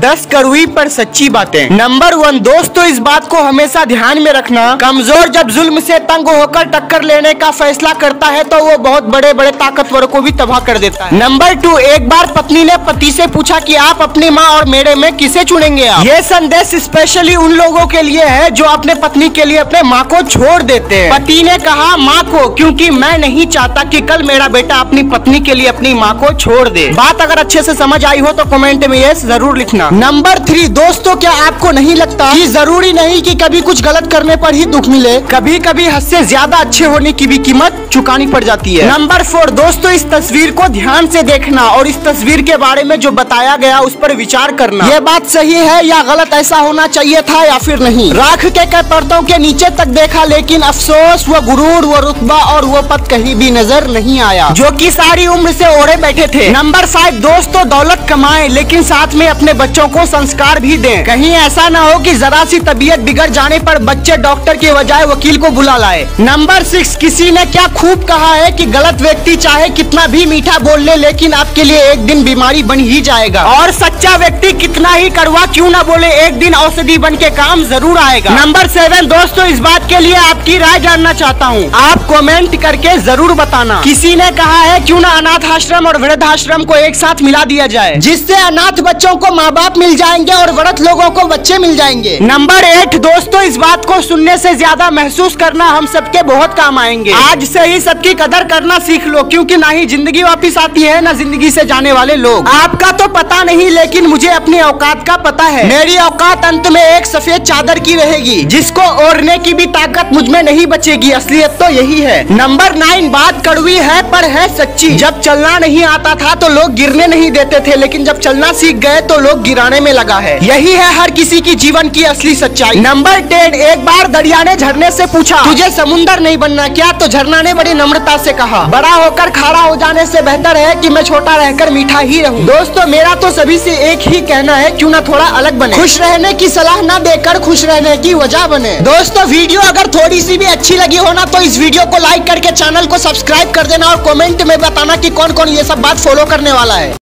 10 कड़वी पर सच्ची बातें। नंबर 1 दोस्तों, इस बात को हमेशा ध्यान में रखना, कमजोर जब जुल्म से तंग होकर टक्कर लेने का फैसला करता है तो वो बहुत बड़े बड़े ताकतवरों को भी तबाह कर देता है। नंबर 2 एक बार पत्नी ने पति से पूछा कि आप अपनी माँ और मेरे में किसे चुनेंगे आप? ये संदेश स्पेशली उन लोगों के लिए है जो अपने पत्नी के लिए अपने माँ को छोड़ देते हैं। पति ने कहा माँ को, क्योंकि मैं नहीं चाहता कि कल मेरा बेटा अपनी पत्नी के लिए अपनी माँ को छोड़ दे। बात अगर अच्छे से समझ आई हो तो कमेंट में यस जरूर लिखना। नंबर 3 दोस्तों, क्या आपको नहीं लगता कि जरूरी नहीं कि कभी कुछ गलत करने पर ही दुख मिले, कभी कभी हद से ज्यादा अच्छे होने की भी कीमत चुकानी पड़ जाती है। नंबर 4 दोस्तों, इस तस्वीर को ध्यान से देखना और इस तस्वीर के बारे में जो बताया गया उस पर विचार करना, ये बात सही है या गलत, ऐसा होना चाहिए था या फिर नहीं। राख के कई परतों के नीचे तक देखा लेकिन अफसोस, वो गुरूर, वो रुतबा और वो पद कहीं भी नजर नहीं आया जो कि सारी उम्र से ओढ़े बैठे थे। नंबर 5 दोस्तों, दौलत कमाएं लेकिन साथ में अपने बच्चों को संस्कार भी दें। कहीं ऐसा ना हो कि जरा सी तबीयत बिगड़ जाने पर बच्चे डॉक्टर के बजाय वकील को बुला लाए। नंबर 6 किसी ने क्या खूब कहा है कि गलत व्यक्ति चाहे कितना भी मीठा बोल ले लेकिन आपके लिए एक दिन बीमारी बन ही जाएगा, और सच्चा व्यक्ति कितना ही कड़वा क्यों ना बोले एक दिन औषधि बन के काम जरूर आएगा। नंबर 7 दोस्तों, इस बात के लिए आपकी राय जानना चाहता हूँ, आप कमेंट करके जरूर बताना। किसी ने कहा है क्यों ना अनाथ आश्रम और वृद्धाश्रम को एक साथ मिला दिया जाए, जिससे अनाथ बच्चों को माँ बाप मिल जाएंगे और वृद्ध लोगों को बच्चे मिल जाएंगे। नंबर 8 दोस्तों, इस बात को सुनने से ज्यादा महसूस करना हम सबके बहुत काम आएंगे। आज से ही सबकी कदर करना सीख लो, क्योंकि ना ही जिंदगी वापिस आती है ना जिंदगी से जाने वाले लोग। आपका तो पता नहीं लेकिन मुझे अपनी औकात का पता है। मेरी औकात अंत में एक सफेद चादर की रहेगी जिसको ओढ़ने की भी ताकत मुझ में नहीं बचेगी। असलियत तो यही है। नंबर 9 बात कड़वी है पर है सच्ची। जब चलना नहीं आता था तो लोग गिरने नहीं देते थे, लेकिन जब चलना सीख गए तो लोग गिराने में लगा है। यही है हर किसी की जीवन की असली सच्चाई। नंबर 10 एक बार दरिया ने झरने से पूछा तुझे समुंदर नहीं बनना क्या? तो झरना ने बड़ी नम्रता से कहा बड़ा होकर खारा हो जाने से बेहतर है कि मैं छोटा रहकर मीठा ही रहूं। दोस्तों मेरा तो सभी से एक ही कहना है, क्यों ना थोड़ा अलग बने, खुश रहने की सलाह ना देकर खुश रहने की वजह बने। दोस्तों वीडियो अगर थोड़ी सी भी अच्छी लगी हो ना तो इस वीडियो को लाइक करके चैनल को सब्सक्राइब कर देना और कमेंट में बताना कि कौन कौन ये सब बात फॉलो करने वाला है।